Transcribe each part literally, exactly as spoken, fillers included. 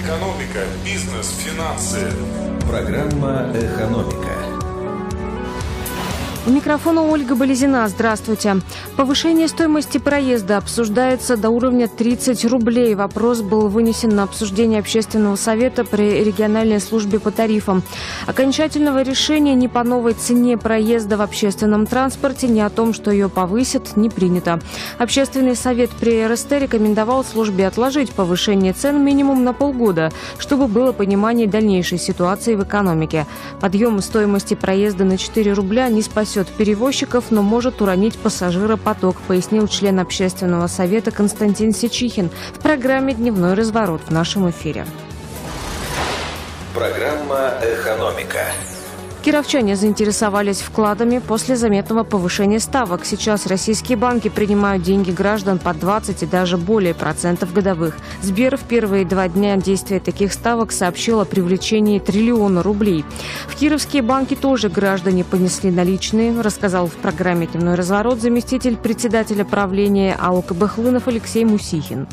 Экономика, бизнес, финансы. Программа «Экономика». У микрофона Ольга Болезина. Здравствуйте. Повышение стоимости проезда обсуждается до уровня тридцать рублей. Вопрос был вынесен на обсуждение Общественного совета при региональной службе по тарифам. Окончательного решения ни по новой цене проезда в общественном транспорте, ни о том, что ее повысят, не принято. Общественный совет при эр эс тэ рекомендовал службе отложить повышение цен минимум на полгода, чтобы было понимание дальнейшей ситуации в экономике. Подъем стоимости проезда на четыре рубля не спасет перевозчиков, но может уронить пассажиропоток, пояснил член Общественного совета Константин Сичихин в программе «Дневной разворот» в нашем эфире. Программа «Экономика». Кировчане заинтересовались вкладами после заметного повышения ставок. Сейчас российские банки принимают деньги граждан по двадцать и даже более процентов годовых. Сбер в первые два дня действия таких ставок сообщил о привлечении триллиона рублей. В кировские банки тоже граждане понесли наличные, рассказал в программе «Дневной разворот» заместитель председателя правления а о ка бэ Хлынов Алексей Мусихин.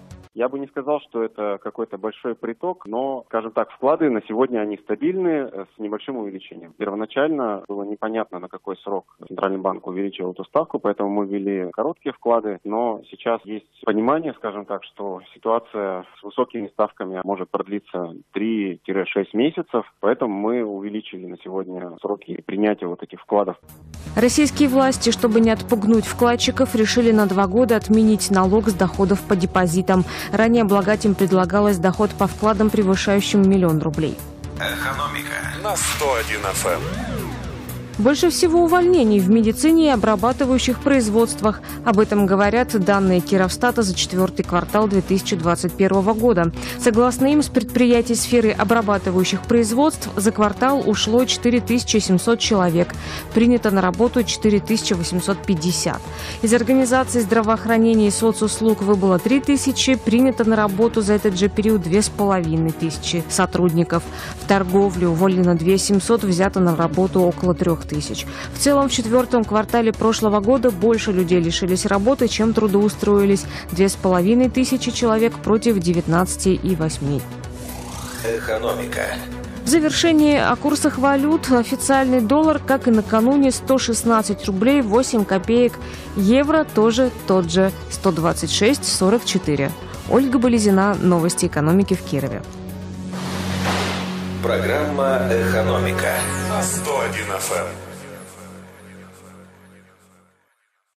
Я бы не сказал, что это какой-то большой приток, но, скажем так, вклады на сегодня они стабильны с небольшим увеличением. Первоначально было непонятно, на какой срок Центральный банк увеличил эту ставку, поэтому мы ввели короткие вклады, но сейчас есть понимание, скажем так, что ситуация с высокими ставками может продлиться три-шесть месяцев, поэтому мы увеличили на сегодня сроки принятия вот этих вкладов. Российские власти, чтобы не отпугнуть вкладчиков, решили на два года отменить налог с доходов по депозитам. Ранее облагать им предлагалось доход по вкладам, превышающим миллион рублей. Экономика На сто один эф эм. Больше всего увольнений в медицине и обрабатывающих производствах. Об этом говорят данные Кировстата за четвертый квартал две тысячи двадцать первого года. Согласно им, с предприятий сферы обрабатывающих производств за квартал ушло четыре тысячи семьсот человек. Принято на работу четыре тысячи восемьсот пятьдесят. Из организаций здравоохранения и соцуслуг выбыло три тысячи. Принято на работу за этот же период две с половиной тысячи сотрудников. В торговле уволено две тысячи семьсот, взято на работу около трех тысяч. В целом, в четвертом квартале прошлого года больше людей лишились работы, чем трудоустроились. Две с половиной тысячи человек против девятнадцати и восьми. «Экономика». В завершении о курсах валют. Официальный доллар, как и накануне, сто шестнадцать рублей восемь копеек. Евро тоже тот же, сто двадцать шесть сорок четыре. Ольга Болезина. Новости экономики в Кирове. Программа «Экономика» На сто один эф эм.